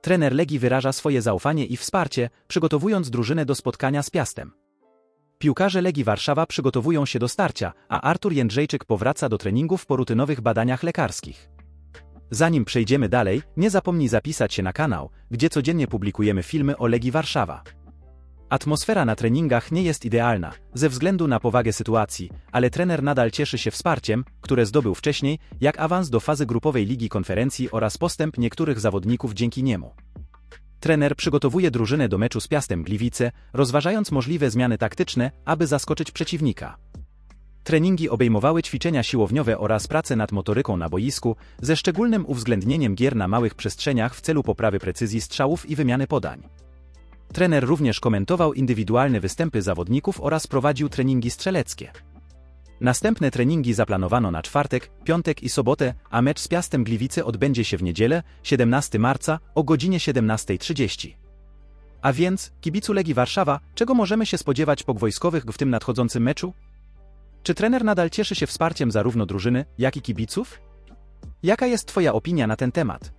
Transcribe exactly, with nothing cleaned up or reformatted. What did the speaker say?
Trener Legii wyraża swoje zaufanie i wsparcie, przygotowując drużynę do spotkania z Piastem. Piłkarze Legii Warszawa przygotowują się do starcia, a Artur Jędrzejczyk powraca do treningów po rutynowych badaniach lekarskich. Zanim przejdziemy dalej, nie zapomnij zapisać się na kanał, gdzie codziennie publikujemy filmy o Legii Warszawa. Atmosfera na treningach nie jest idealna, ze względu na powagę sytuacji, ale trener nadal cieszy się wsparciem, które zdobył wcześniej, jak awans do fazy grupowej Ligi Konferencji oraz postęp niektórych zawodników dzięki niemu. Trener przygotowuje drużynę do meczu z Piastem Gliwice, rozważając możliwe zmiany taktyczne, aby zaskoczyć przeciwnika. Treningi obejmowały ćwiczenia siłowniowe oraz pracę nad motoryką na boisku, ze szczególnym uwzględnieniem gier na małych przestrzeniach w celu poprawy precyzji strzałów i wymiany podań. Trener również komentował indywidualne występy zawodników oraz prowadził treningi strzeleckie. Następne treningi zaplanowano na czwartek, piątek i sobotę, a mecz z Piastem Gliwice odbędzie się w niedzielę, siedemnastego marca, o godzinie siedemnastej trzydzieści. A więc, kibicu Legii Warszawa, czego możemy się spodziewać po wojskowych w tym nadchodzącym meczu? Czy trener nadal cieszy się wsparciem zarówno drużyny, jak i kibiców? Jaka jest Twoja opinia na ten temat?